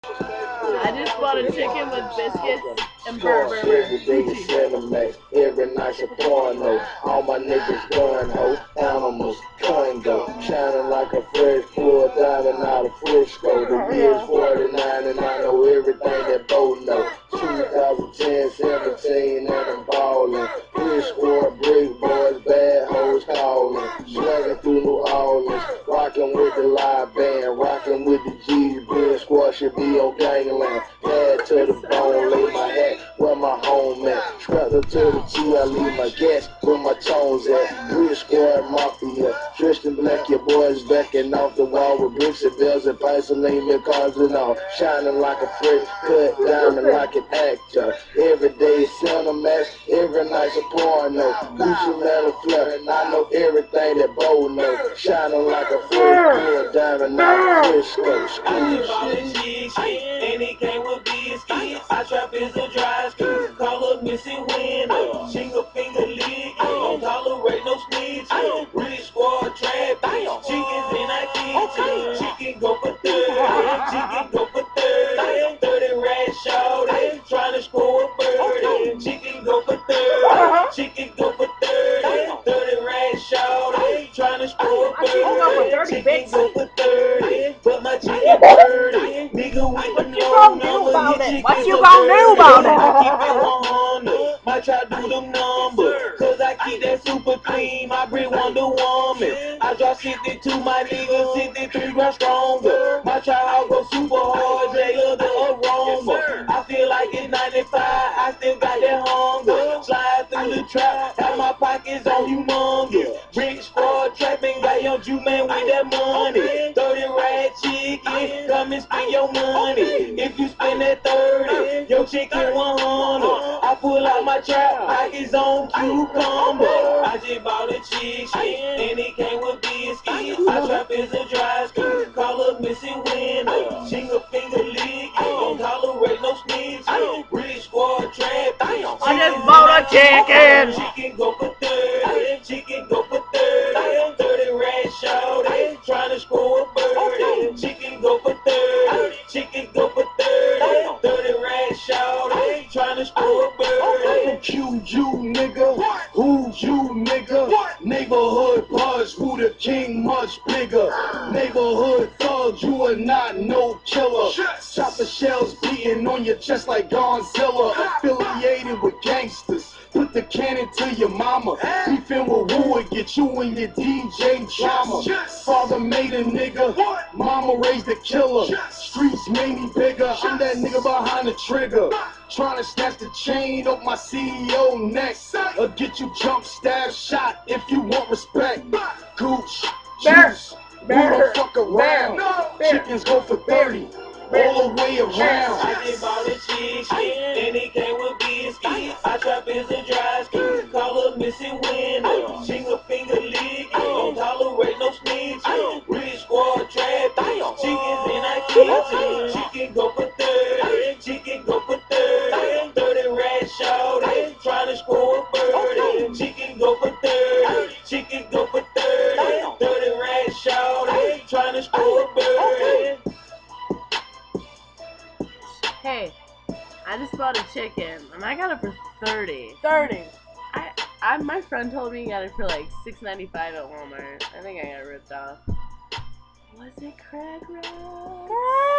I just bought a chicken with biscuits and burger. Every day is Cinemax, every night's a porno. All my niggas gun ho, animals, Congo. Shining like a fresh full diamond out of Frisco. The year's 49 and I know everything that Bo know. 2010, 17 and I'm ballin'. Chris Squad, brick boys, bad hoes calling. Swaggin' through New Orleans, rockin' with the live band, rockin' with the G's. Being squad should be on gangland. Head to the bone, lay my hat where my home at. Strapped up to the T, I leave my gas where my tones at. Bridge Squad Mafia, dressed in black, your boys backing off the wall with bricks and bells and pints and lemon cars and all. Shining like a fresh cut diamond like an actor. Every day is Cinemax, every night's a porno. Gucci Metal Flare, and I know everything that Bo know. Shining like a fresh full diamond out of Frisco. And it came with biscuits. I trap is a dry skin. Call up missing window. Shingle finger lick. Don't tolerate no snitching. Rich squad trap. Chickens in our kitchen. Chicken go for 30. Chicken go for 30. 30 rat shorty. Trying to score a birdie. Chicken go for 30. Chicken go for 30. 30 rat shorty. Trying to score a birdie. Chicken go for 30. But my chicken dirty. Nigga, we What you gonna do about it? What you gonna do about it? I keep it 100. Might try to do them numbers. Cause I keep that super clean. My breed Wonder Woman. I drop 62, my nigga 63 grand stronger. My child go super hard. They love the aroma. I feel like it's 95. I still got that hunger. Slide through the trap. Have my pockets on humongous. Rich squad trapping. Got young Jew man with that money. 30 rat chicken. Come and spend your money. If you spend that 30, your chicken 100. I pull out my trap, pockets on cucumber. I just bought a chicken, and it came with biscuits. I trap is a dry skin, call up missing window. Shingle finger lick, don't tolerate no snitching. Rich squad trap, I just bought a chicken. Chicken go for 30, chicken go for 30. 30 rat shorty, trying to score a birdie. Chicken go for 30, chicken go for 30. 30 rat shorty, trying to score a birdie. Q you nigga, who you nigga? Neighborhood buzz, who the king much bigger? Neighborhood thug, you are not no killer. Chopper shells beating on your chest like Godzilla. Affiliated with gangsters. Put the cannon to your mama. Beefing with who would get you and your DJ drama. Father made a nigga, mama raised a killer. Streets made me bigger, I'm that nigga behind the trigger. Trying to snatch the chain off my CEO neck. Or get you jump, stab, shot if you want respect. Gooch, juice, who don't fuck around. Chickens go for 30. All the way around. I just bought a chicken, and it came with biscuits. I trap is a dry skin, call up missing window. Shingle finger lick, don't tolerate no snitching. Rich squad trap, chickens in our kitchen. Chicken go for 30, chicken go for 30. 30 rat shorty, trying to score a birdie. Chicken go for 30, chicken go for 30. 30 rat shorty, trying to score a birdie. Hey, I just bought a chicken and I got it for 30. 30. My friend told me he got it for like $6.95 at Walmart. I think I got ripped off. Was it Craig Rock?